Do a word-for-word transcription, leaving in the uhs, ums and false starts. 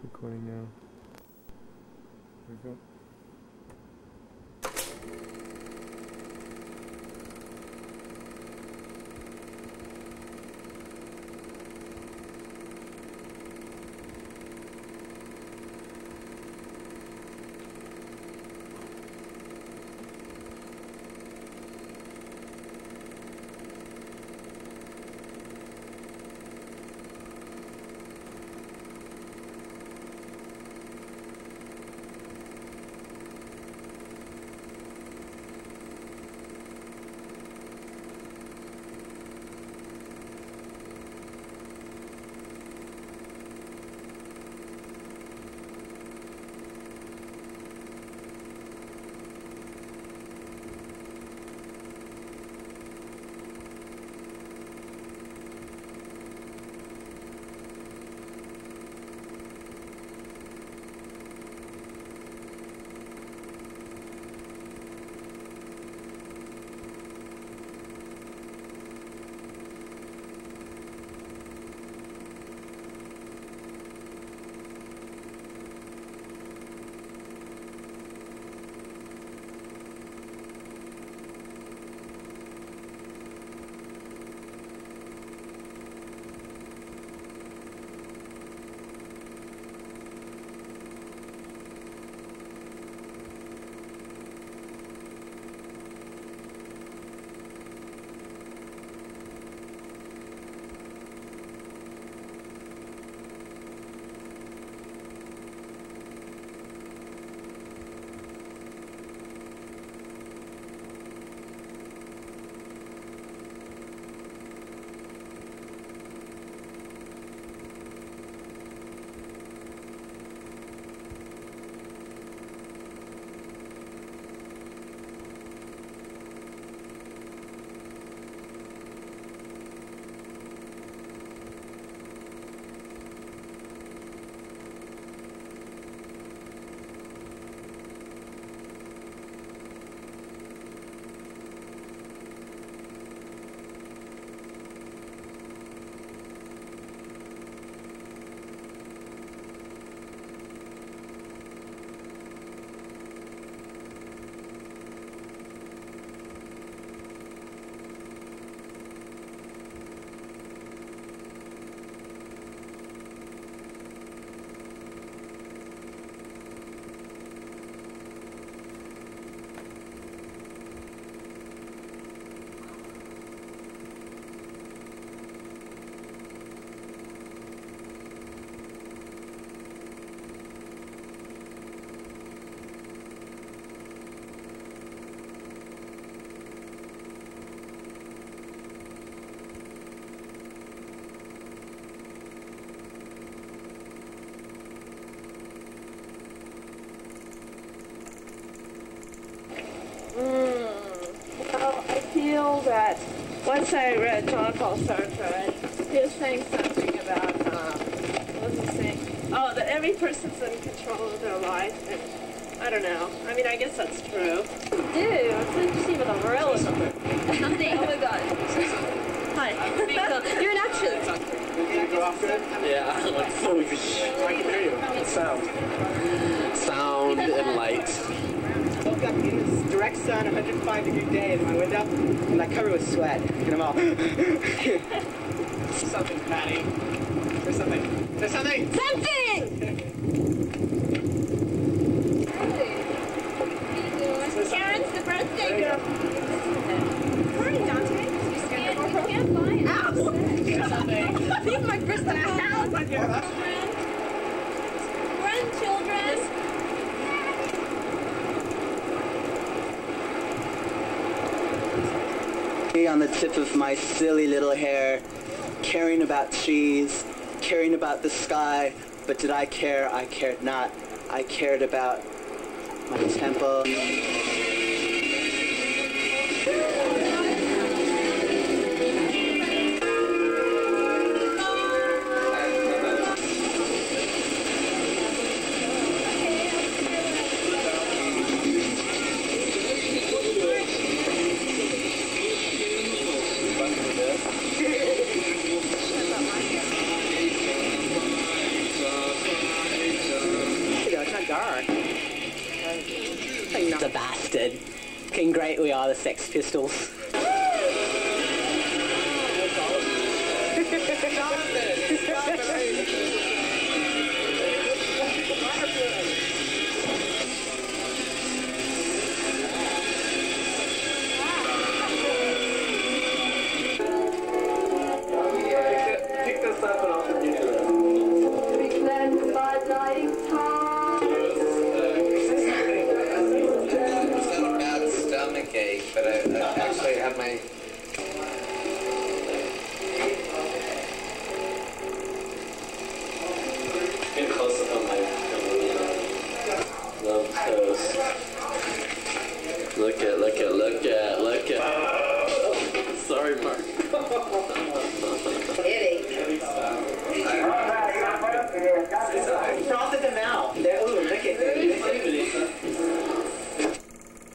recording now. There we go. That once I read John Paul Sartre, he was saying something about, um, what was he saying? Oh, that every person's in control of their life, and I don't know. I mean, I guess that's true. Dude, it's like you see with a real or something. Nothing. Oh my god. Hi. You're an action. Did you go off good? Yeah, like fully. I can hear you. Sound. Sound and light. I woke up in this direct sun, one hundred five degree day in my window, and my cover was sweat. And I'm all. Something, Patty. There's something. There's something! Something! Karen's the birthday girl. Morning, Dante. You scared? You can't buy it. Ow! Something. Leave my birthday house. Grandchildren. On the tip of my silly little hair, caring about trees, caring about the sky, but did I care? I cared not. I cared about my temple. a bastard. Fucking great we are, the Sex Pistols.